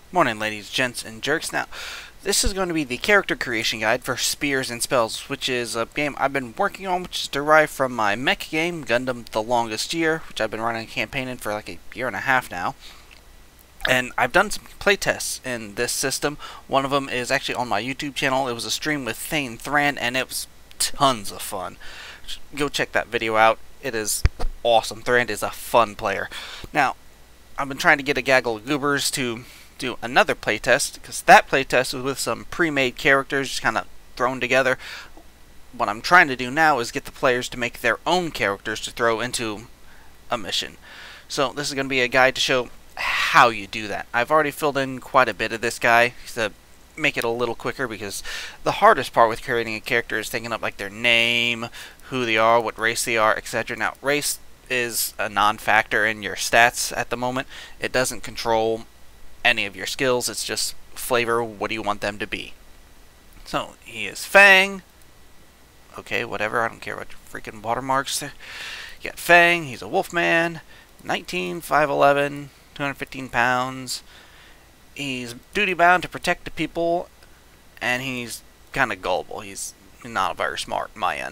Morning, ladies, gents, and jerks. Now, this is going to be the character creation guide for Spears and Spells, which is a game I've been working on, which is derived from my mech game, Gundam The Longest Year, which I've been running a campaign in for like a year and a half now. And I've done some playtests in this system. One of them is actually on my YouTube channel. It was a stream with Thane Thran, and it was tons of fun. Go check that video out. It is awesome. Thran is a fun player. Now, I've been trying to get a gaggle of goobers to do another playtest, because that playtest was with some pre-made characters just kind of thrown together. What I'm trying to do now is get the players to make their own characters to throw into a mission. So this is going to be a guide to show how you do that. I've already filled in quite a bit of this guy to make it a little quicker, because the hardest part with creating a character is thinking up like their name, who they are, what race they are, etc. Now, race is a non-factor in your stats at the moment. It doesn't control any of your skills. It's just flavor. What do you want them to be? So he is Fang. Okay, whatever. I don't care what freaking watermarks there. You got Fang. He's a Wolfman. 19, 5'11", 215 pounds. He's duty bound to protect the people, and he's kind of gullible. He's not very smart in my end.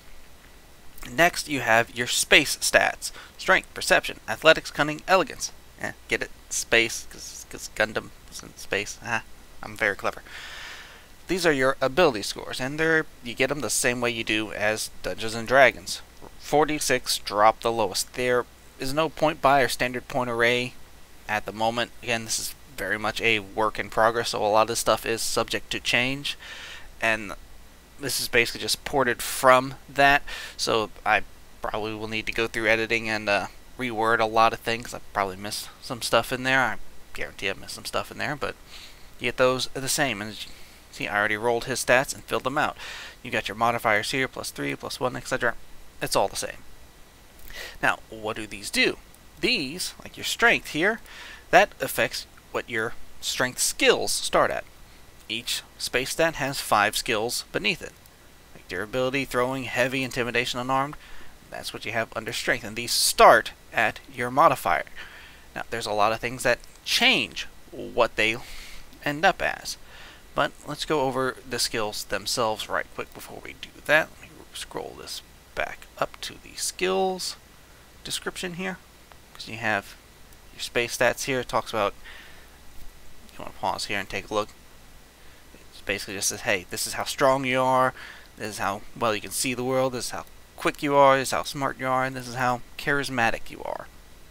Next, you have your space stats: strength, perception, athletics, cunning, elegance. Get it? Space, because Gundam is in space. I'm very clever. These are your ability scores, and you get them the same way you do as Dungeons and Dragons. 46 drop the lowest. There is no point buy or standard point array at the moment. Again, this is very much a work in progress, so a lot of this stuff is subject to change, and this is basically just ported from that, so I probably will need to go through editing and reword a lot of things. I probably missed some stuff in there. I guarantee I missed some stuff in there, but you get those the same. And as you see, I already rolled his stats and filled them out. You got your modifiers here, +3, +1, etc. It's all the same. Now, what do these do? These, like your strength here, that affects what your strength skills start at. Each space stat has 5 skills beneath it. Like durability, throwing, heavy, intimidation, unarmed. That's what you have under strength, and these start at your modifier. Now, there's a lot of things that change what they end up as, but let's go over the skills themselves right quick before we do that. Let me scroll this back up to the skills description here, because you have your space stats here. It talks about, you want to pause here and take a look. It basically just says, hey, this is how strong you are, this is how well you can see the world, this is how quick you are, this is how smart you are, and this is how charismatic you are.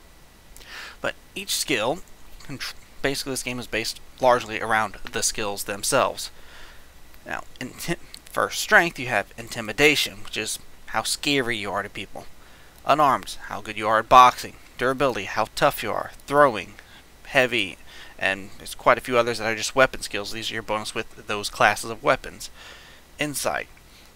But each skill, basically this game is based largely around the skills themselves. Now, for strength, you have intimidation, which is how scary you are to people. Unarmed, how good you are at boxing. Durability, how tough you are. Throwing, heavy, and there's quite a few others that are just weapon skills. These are your bonus with those classes of weapons. Insight,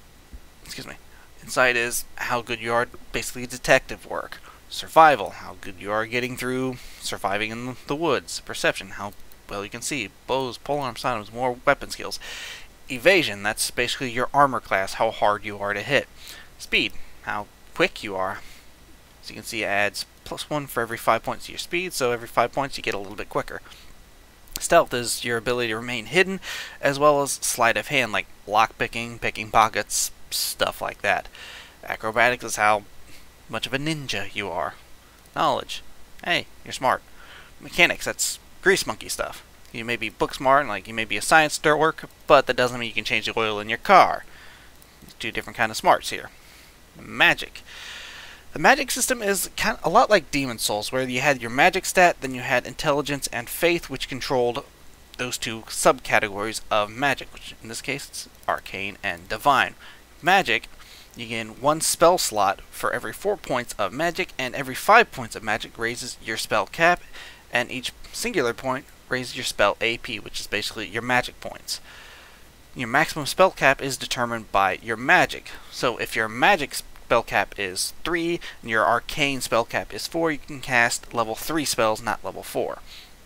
Insight is how good you are at basically detective work. Survival, how good you are getting through surviving in the woods. Perception, how well you can see. Bows, polearm sidearms, more weapon skills. Evasion, that's basically your armor class, how hard you are to hit. Speed, how quick you are. As you can see, it adds +1 for every 5 points to your speed, so every 5 points you get a little bit quicker. Stealth is your ability to remain hidden, as well as sleight of hand, like lockpicking, picking pockets, stuff like that. Acrobatics is how much of a ninja you are. Knowledge, hey, you're smart. Mechanics, that's grease monkey stuff. You may be book smart, like you may be a science dork, but that doesn't mean you can change the oil in your car. There's 2 different kind of smarts here. Magic. The magic system is kind of a lot like Demon Souls, where you had your magic stat, then you had intelligence and faith, which controlled those 2 subcategories of magic, which in this case it's arcane and divine. Magic, you gain 1 spell slot for every 4 points of magic, and every 5 points of magic raises your spell cap, and each singular point raises your spell AP, which is basically your magic points. Your maximum spell cap is determined by your magic. So if your magic spell cap is 3 and your arcane spell cap is 4, you can cast level 3 spells, not level 4.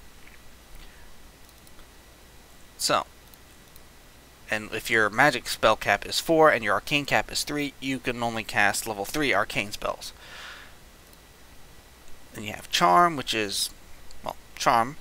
So, and if your magic spell cap is 4 and your arcane cap is 3, you can only cast level 3 arcane spells. Then you have charm, which is, well, charm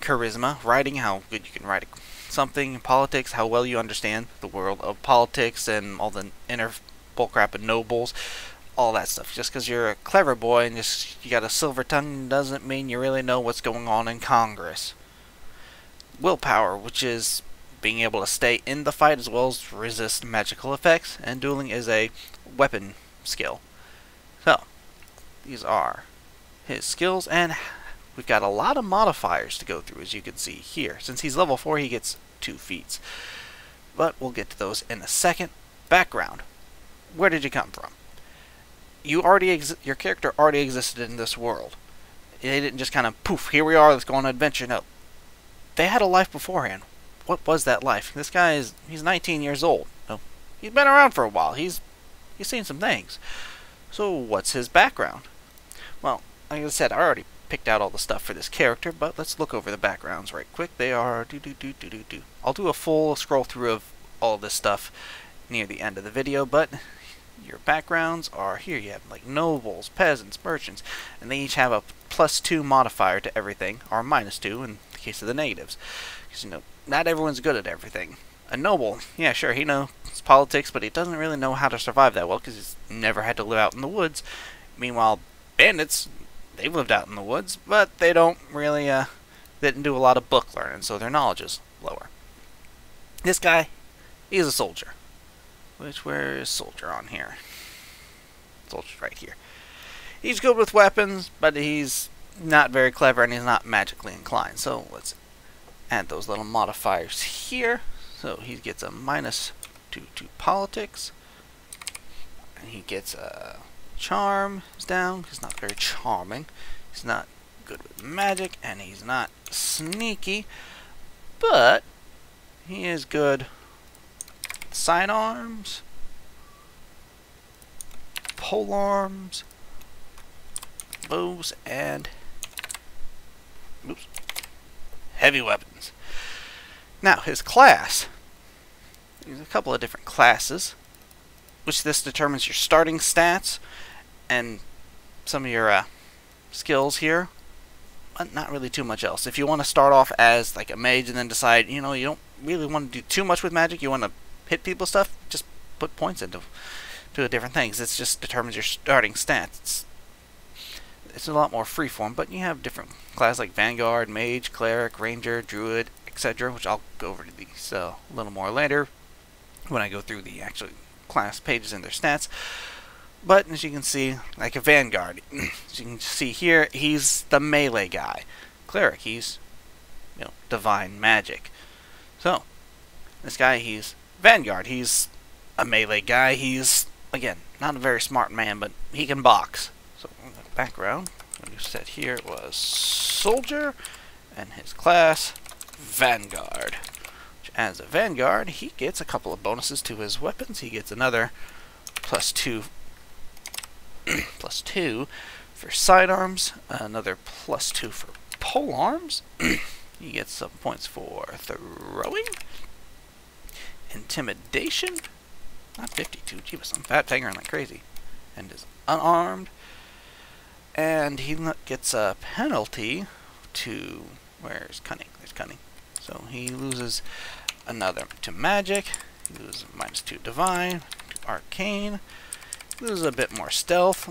charisma, writing, how good you can write something, politics, how well you understand the world of politics and all the inner bullcrap and nobles, all that stuff. Just because you're a clever boy and just you got a silver tongue doesn't mean you really know what's going on in Congress. Willpower, which is being able to stay in the fight as well as resist magical effects, and dueling is a weapon skill. So, these are his skills, and we've got a lot of modifiers to go through, as you can see here. Since he's level 4, he gets 2 feats. But we'll get to those in a second. Background. Where did you come from? Your character already existed in this world. They didn't just kind of, poof, here we are, let's go on an adventure. No. They had a life beforehand. What was that life? This guy he's 19 years old. No, he's been around for a while. He's seen some things. So what's his background? Well, like I said, I already picked out all the stuff for this character, but let's look over the backgrounds right quick. They are I'll do a full scroll through of all this stuff near the end of the video, but your backgrounds are here. You have like nobles, peasants, merchants, and they each have a +2 modifier to everything, or -2 in the case of the negatives. Because, you know, not everyone's good at everything. A noble, yeah, sure, he knows politics, but he doesn't really know how to survive that well because he's never had to live out in the woods. Meanwhile, bandits, they've lived out in the woods, but they don't really, they didn't do a lot of book learning, so their knowledge is lower. This guy, he's a soldier. Where is soldier on here? Soldier's right here. He's good with weapons, but he's not very clever and he's not magically inclined. So let's add those little modifiers here. So he gets a -2 to politics. And he gets a charm is down. He's not very charming. He's not good with magic and he's not sneaky. But he is good sidearms, polearms, bows, and heavy weapons. Now, his class. There's a couple of different classes, which this determines your starting stats and some of your skills here, but not really too much else. If you want to start off as like a mage and then decide, you know, you don't really want to do too much with magic, you want to hit people stuff, just put points into different things. It just determines your starting stats. It's a lot more freeform, but you have different classes like Vanguard, Mage, Cleric, Ranger, Druid, etc., which I'll go over to these a little more later when I go through the actual class pages and their stats. But as you can see, like a Vanguard, as you can see here, he's the melee guy. Cleric, he's, you know, divine magic. So this guy, he's Vanguard. He's a melee guy. He's, again, not a very smart man, but he can box. So, background, what you said here was Soldier, and his class, Vanguard. As a Vanguard, he gets a couple of bonuses to his weapons. He gets another +2 +2 for sidearms, another +2 for polearms. He gets some points for throwing. Intimidation, not 52, jeebus, I'm fat fingering like crazy, and is unarmed, and he gets a penalty to, where's cunning, there's cunning, so he loses another to magic, he loses -2 divine, to arcane, loses a bit more stealth,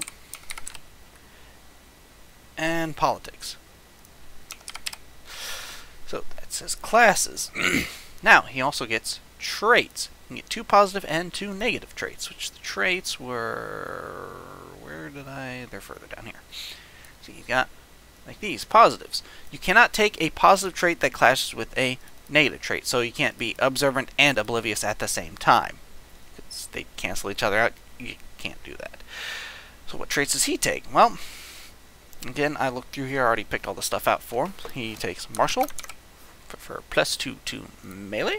and politics. So that's his classes. Now, he also gets traits. You can get 2 positive and 2 negative traits, which the traits were... They're further down here. So you got, like these, positives. You cannot take a positive trait that clashes with a negative trait, so you can't be observant and oblivious at the same time. Because they cancel each other out. You can't do that. So what traits does he take? Well, again, I looked through here, I already picked all the stuff out for him. He takes Martial for +2 to melee.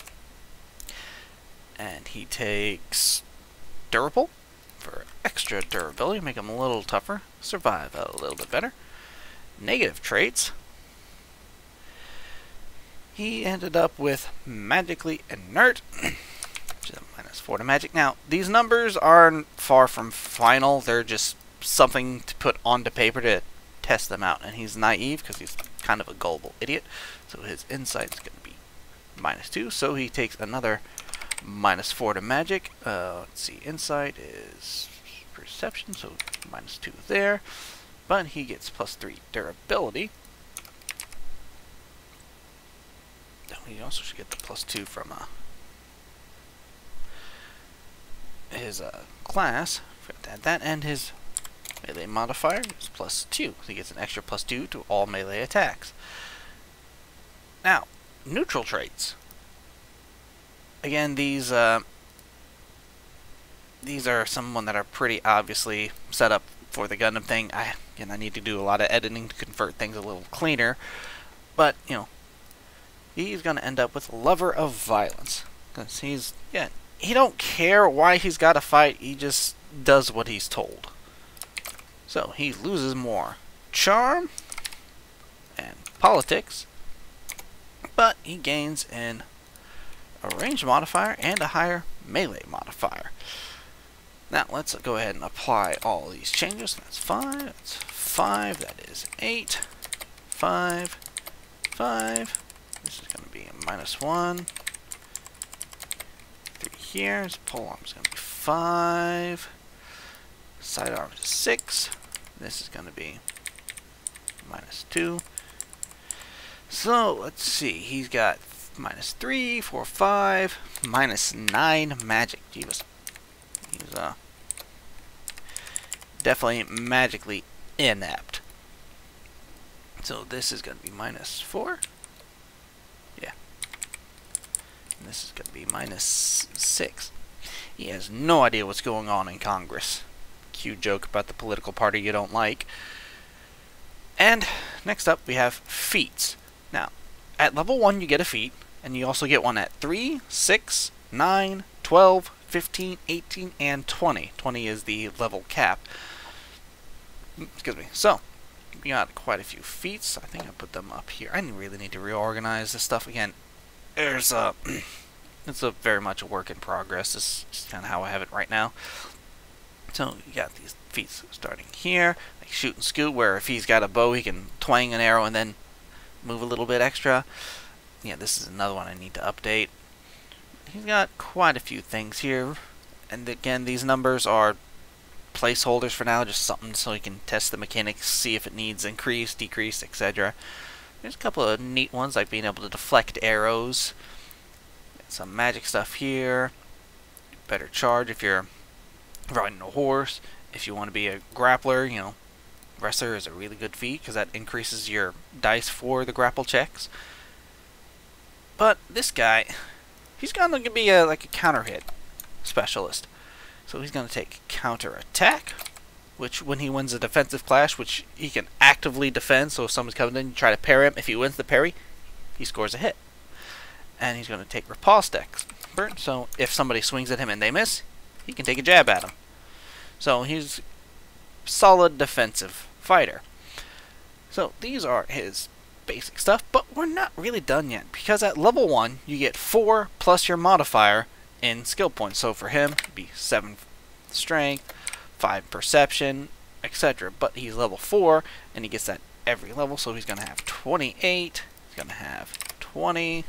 And he takes Durable for extra durability, make him a little tougher, survive a little bit better. Negative traits. He ended up with Magically Inert, which is a -4 to magic. Now, these numbers aren't far from final, they're just something to put onto paper to test them out. And he's naive because he's kind of a gullible idiot. So his insight is going to be -2. So he takes another -4 to magic. Let's see, insight is perception, so -2 there. But he gets +3 durability. He also should get the +2 from his class. Forgot to add that, and his melee modifier is +2. So he gets an extra +2 to all melee attacks. Now, neutral traits. Again, these are someone that are pretty obviously set up for the Gundam thing. I need to do a lot of editing to convert things a little cleaner, but you know, he's gonna end up with Lover of Violence, because he don't care why he's got to fight. He just does what he's told. So he loses more charm and politics, but he gains a range modifier and a higher melee modifier. Now let's go ahead and apply all these changes. That's 5. That's 5. That is 8. 5. 5. This is going to be a -1. 3 here. His polearm is going to be 5. Sidearm is 6. This is going to be -2. So let's see. He's got -3, 4, 5, -9 magic. Jeebus. He's definitely magically inept. So this is going to be -4. Yeah. And this is going to be -6. He has no idea what's going on in Congress. Cute joke about the political party you don't like. And next up we have feats. Now, at level 1 you get a feat, and you also get one at 3, 6, 9, 12, 15, 18, and 20. 20 is the level cap. Excuse me. So, we got quite a few feats. I think I put them up here. I really need to reorganize this stuff again. There's it's very much a work in progress. This is kind of how I have it right now. So you got these feats starting here, like shoot and scoot, where if he's got a bow, he can twang an arrow and then move a little bit extra. Yeah, this is another one I need to update. He's got quite a few things here, and again, these numbers are placeholders for now, just something so he can test the mechanics, see if it needs increase, decrease, etc. There's a couple of neat ones, like being able to deflect arrows. Some magic stuff here. Better charge if you're riding a horse. If you want to be a grappler, you know, wrestler is a really good feat because that increases your dice for the grapple checks. But this guy, he's going to be like a counter hit specialist. So he's going to take counter attack, which when he wins a defensive clash, which he can actively defend, so if someone's coming in, you try to parry him. If he wins the parry, he scores a hit. And he's going to take riposte expert, so if somebody swings at him and they miss, he can take a jab at him. So he's a solid defensive fighter. So these are his basic stuff, but we're not really done yet, because at level 1 you get 4 plus your modifier in skill points. So for him it'd be 7 strength, 5 perception, etc. But he's level 4 and he gets that every level, so he's going to have 28, he's going to have 20,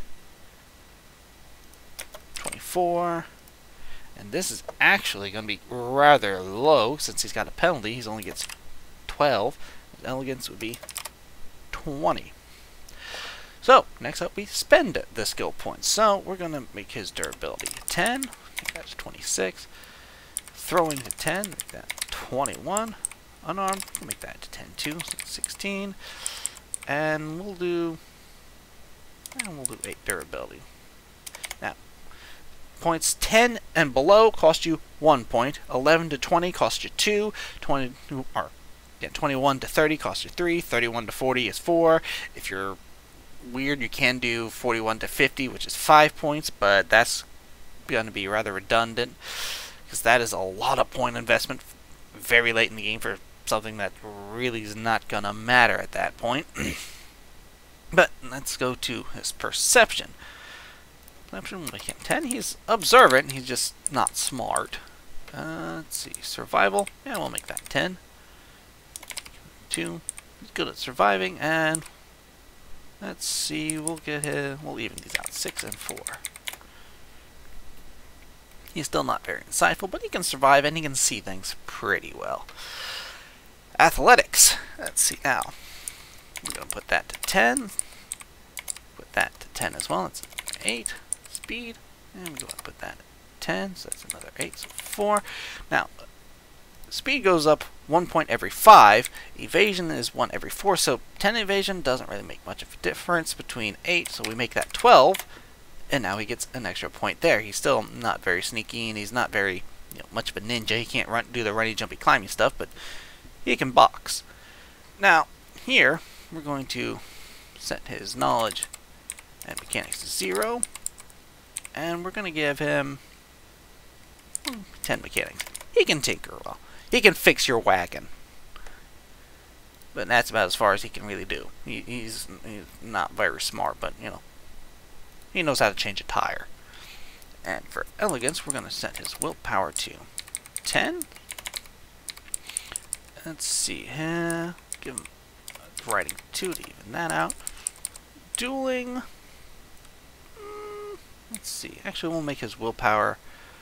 24, and this is actually going to be rather low since he's got a penalty. He only gets 12. His elegance would be 20. So, next up we spend the skill points. So, we're going to make his durability 10. That's 26. Throwing to 10. Make that 21. Unarmed. We'll make that to 10 too. So that's 16. And we'll do 8 durability. Now, points 10 and below cost you 1 point. 11 to 20 cost you 2. 21 to 30 costs you 3. 31 to 40 is 4. If you're weird, you can do 41 to 50, which is 5 points, but that's going to be rather redundant because that is a lot of point investment very late in the game for something that really is not going to matter at that point. But let's go to his perception. Perception will make him 10. He's observant, he's just not smart. Let's see, survival, yeah, we'll make that 10. 2. He's good at surviving, and Let's see, we'll get him, we'll even these out, 6 and 4. He's still not very insightful, but he can survive and he can see things pretty well. Athletics, let's see now. We're going to put that to 10. Put that to 10 as well, that's 8. Speed, and we're going to put that at 10, so that's another 8, so 4. Now, speed goes up 1 point every 5. Evasion is 1 every 4, so 10 evasion doesn't really make much of a difference between 8, so we make that 12. And now he gets an extra point there. He's still not very sneaky, and he's not very much of a ninja. He can't do the runny, jumpy, climbing stuff, but he can box. Now, here, we're going to set his knowledge and mechanics to 0. And we're going to give him 10 mechanics. He can tinker well. He can fix your wagon. But that's about as far as he can really do. He's not very smart, but, he knows how to change a tire. And for elegance, we're going to set his willpower to 10. Let's see here. Give him writing 2 to even that out. Dueling. Let's see. Actually, we'll make his willpower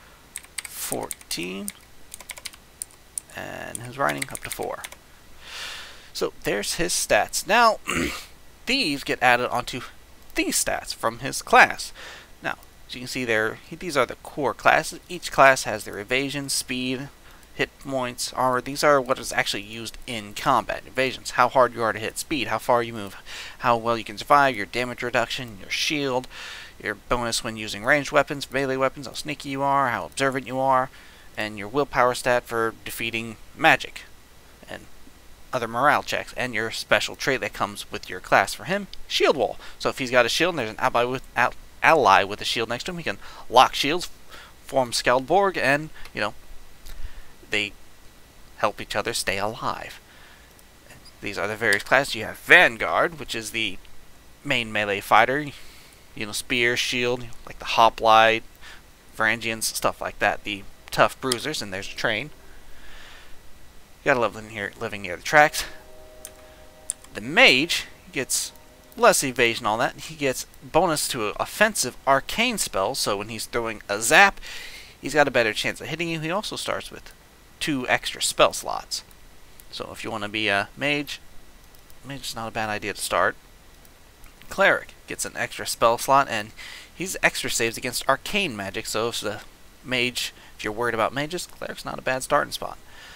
14. And his writing up to 4. So there's his stats. Now, these get added onto these stats from his class. Now, as you can see there, these are the core classes. Each class has their evasion, speed, hit points, armor. These are what is actually used in combat. Evasions, how hard you are to hit. Speed, how far you move, how well you can survive, your damage reduction, your shield, your bonus when using ranged weapons, melee weapons, how sneaky you are, how observant you are, and your willpower stat for defeating magic and other morale checks, and your special trait that comes with your class. For him, shield wall. So if he's got a shield and there's an ally with a shield next to him, he can lock shields, form Skaldborg, and they help each other stay alive. These are the various classes. You have Vanguard, which is the main melee fighter. Spear, shield, like the hoplite, Varangians, stuff like that. The tough bruisers, and there's a train. You gotta love living near the tracks. The mage gets less evasion, all that. He gets bonus to offensive arcane spells, so when he's throwing a zap, he's got a better chance of hitting you. He also starts with 2 extra spell slots. So if you want to be a mage is not a bad idea to start. Cleric gets an extra spell slot, and he's extra saves against arcane magic, so if the mage, if you're worried about mages, Cleric's not a bad starting spot.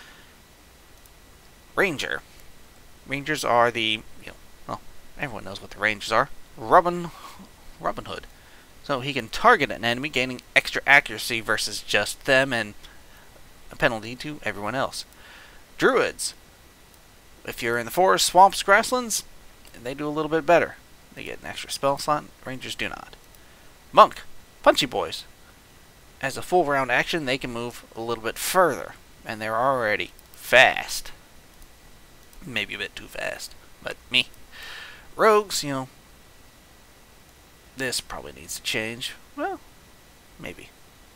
Ranger. Rangers are the, well, everyone knows what the Rangers are. Robin Hood. So he can target an enemy, gaining extra accuracy versus just them, and a penalty to everyone else. Druids. If you're in the forest, swamps, grasslands, they do a little bit better. They get an extra spell slot. Rangers do not. Monk. Punchy boys. As a full round action, they can move a little bit further, and they're already fast. Maybe a bit too fast, but me. Rogues, this probably needs to change. Well, maybe.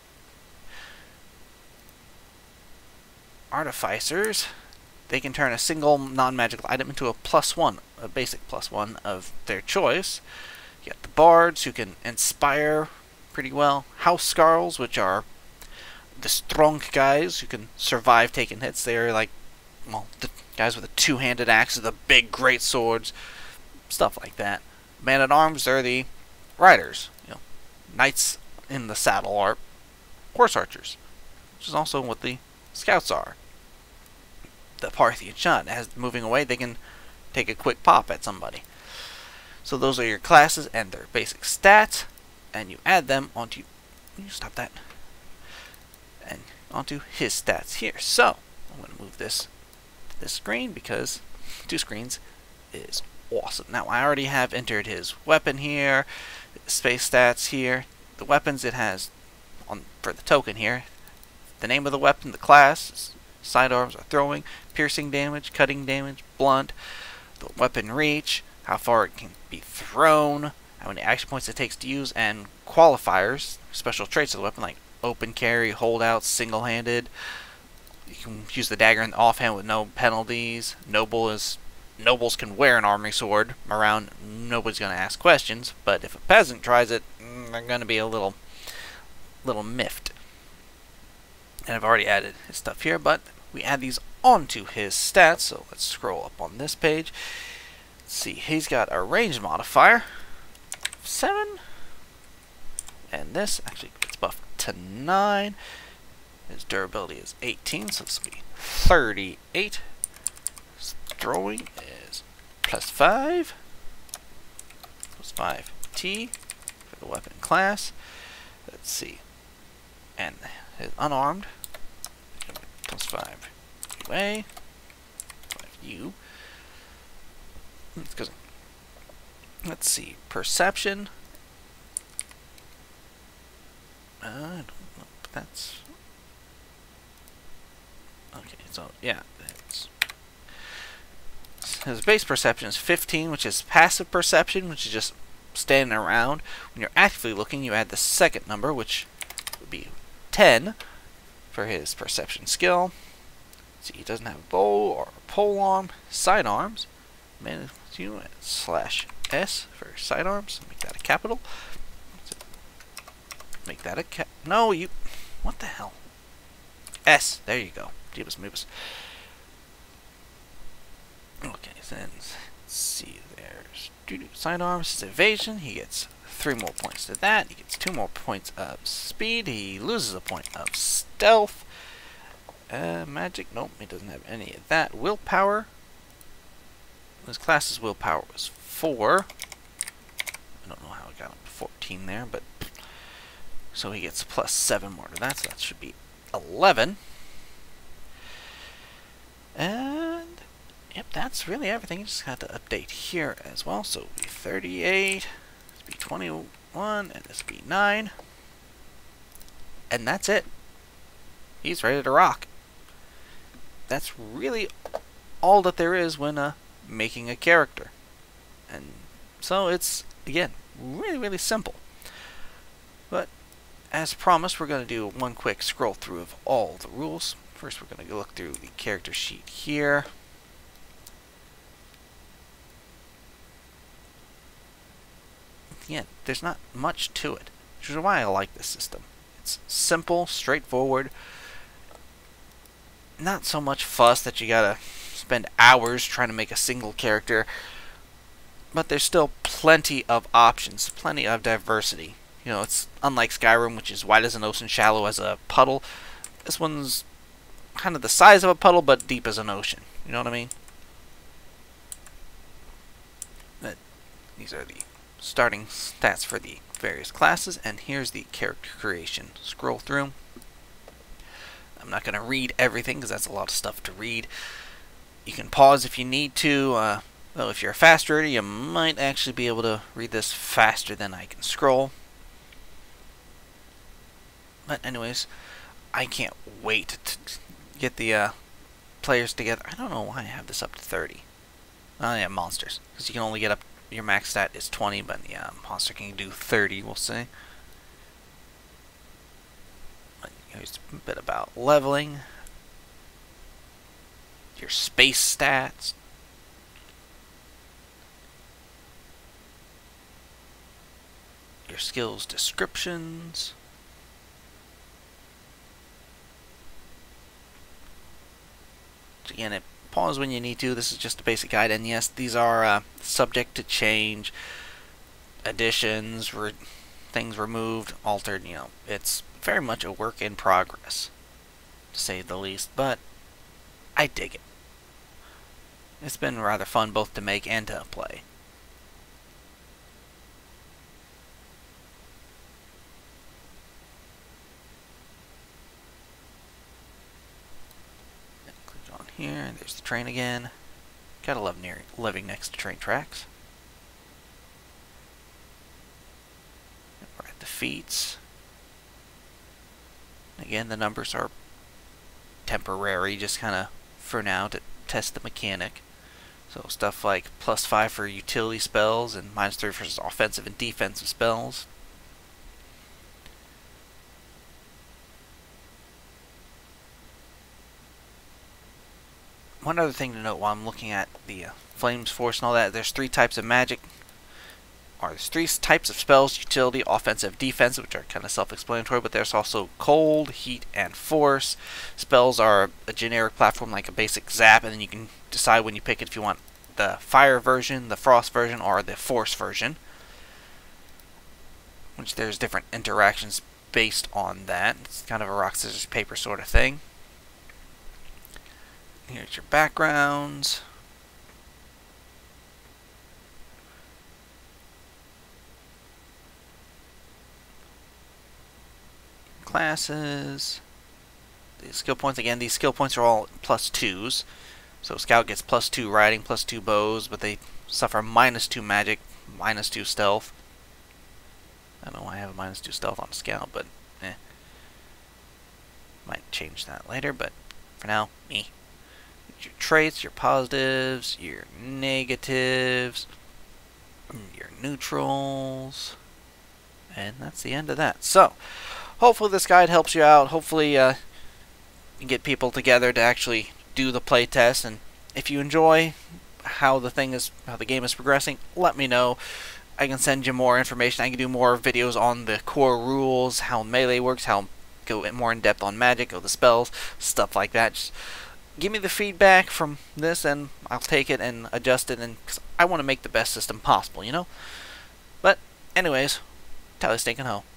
Artificers, they can turn a single non-magical item into a +1, a basic +1 of their choice. You got the bards, who can inspire pretty well. House Scarls, which are the strong guys who can survive taking hits. They're like, well, the guys with the 2-handed axes, the big great swords, stuff like that. Man-at-arms, they're the riders. Knights in the saddle are horse archers, which is also what the scouts are. The Parthian shot, as moving away, they can take a quick pop at somebody. So those are your classes and their basic stats, and you add them onto, stop that, and onto his stats here. So I'm going to move this screen, because 2 screens is awesome. Now I already have entered his weapon here, space stats here. The weapons it has for the token here, the name of the weapon, the class, sidearms or throwing, piercing damage, cutting damage, blunt, the weapon reach, how far it can be thrown, how many action points it takes to use, and qualifiers, special traits of the weapon like open carry, holdout, single-handed. You can use the dagger in the offhand with no penalties. Noble is nobles can wear an army sword around, nobody's going to ask questions. But if a peasant tries it, they're going to be a little miffed. And I've already added his stuff here, but we add these onto his stats. So let's scroll up on this page. Let's see, he's got a range modifier 7, and this actually gets buffed to 9. His durability is 18, so this will be 38. His throwing is +5, +5T for the weapon class. Let's see, and his unarmed +5 UA, 5U. Let's see, perception. I don't know, but that's okay. So yeah, his base perception is 15, which is passive perception, which is just standing around. When you're actively looking, you add the second number, which would be 10 for his perception skill. See, he doesn't have a bow or a polearm. Sidearms, /S for sidearms. Make that a capital. Make that a no, you. What the hell? S. There you go. Jeebus Moobus. Okay, then let's see. There's sidearms. His evasion. He gets 3 more points to that. He gets 2 more points of speed. He loses a point of stealth. Magic. Nope, he doesn't have any of that. Willpower. His class's willpower was 4. I don't know how I got up to 14 there, but so he gets +7 more to that, so that should be 11. And yep, that's really everything. You just got to update here as well. So it'll be 38, this will be 21, and this will be 9. And that's it. He's ready to rock. That's really all that there is when making a character. And so it's, again, really simple. But as promised, we're going to do one quick scroll through of all the rules. First, we're going to look through the character sheet here. Again, there's not much to it, which is why I like this system. It's simple, straightforward, not so much fuss that you gotta spend hours trying to make a single character, but there's still plenty of options, plenty of diversity. You know, it's unlike Skyrim, which is wide as an ocean, shallow as a puddle. This one's kind of the size of a puddle, but deep as an ocean. You know what I mean? But these are the starting stats for the various classes, and here's the character creation. Scroll through. I'm not going to read everything because that's a lot of stuff to read. You can pause if you need to. Well, if you're a fast reader, you might actually be able to read this faster than I can scroll. But anyways, I can't wait to get the players together. I don't know why I have this up to 30. Oh yeah, monsters. Because you can only get up, your max stat is 20, but the monster can do 30, we'll say. But here's a bit about leveling. Your space stats. Your skills descriptions. Again, pause when you need to. This is just a basic guide, and yes, these are subject to change, additions, things removed, altered. You know, it's very much a work in progress, to say the least. But I dig it. It's been rather fun both to make and to play. Here, and there's the train again. Gotta love living next to train tracks. We're at the feats. Again, the numbers are temporary, just kind of for now to test the mechanic. So stuff like +5 for utility spells and -3 for offensive and defensive spells. one other thing to note while I'm looking at the Flames Force and all that, there's 3 types of magic, or there's 3 types of spells: utility, offensive, defensive, which are kind of self-explanatory, but there's also cold, heat, and force. Spells are a generic platform like a basic zap, and then you can decide when you pick it if you want the fire version, the frost version, or the force version, which there's different interactions based on that. It's kind of a rock, scissors, paper sort of thing. Here's your backgrounds. Classes. The skill points, again, these skill points are all +2s. So Scout gets +2 riding, +2 bows, but they suffer -2 magic, -2 stealth. I don't know why I have a -2 stealth on Scout, but might change that later, but for now, me. Your traits, your positives, your negatives, your neutrals, and that's the end of that. So, hopefully this guide helps you out. Hopefully you get people together to actually do the playtest, and if you enjoy how the game is progressing, let me know. I can send you more information. I can do more videos on the core rules, how melee works, how go more in depth on magic, or the spells, stuff like that. Just give me the feedback from this, and I'll take it and adjust it, and cause I want to make the best system possible, you know. But anyways, Tyler Stinkin' Ho.